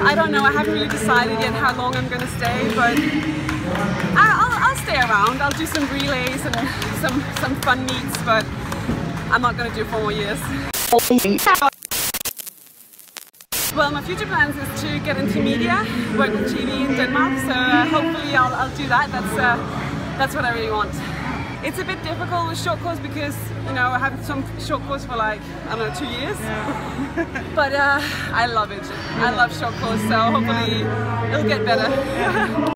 I don't know, I haven't really decided yet how long I'm going to stay, but I'll stay around. I'll do some relays and some fun meets, but I'm not going to do 4 more years. Well, my future plans is to get into media, work with TV in Denmark, so hopefully I'll do that. That's what I really want. It's a bit difficult with short course because, you know, I have some short course for like, I don't know, 2 years. Yeah. But I love it. I love short course, so hopefully it'll get better.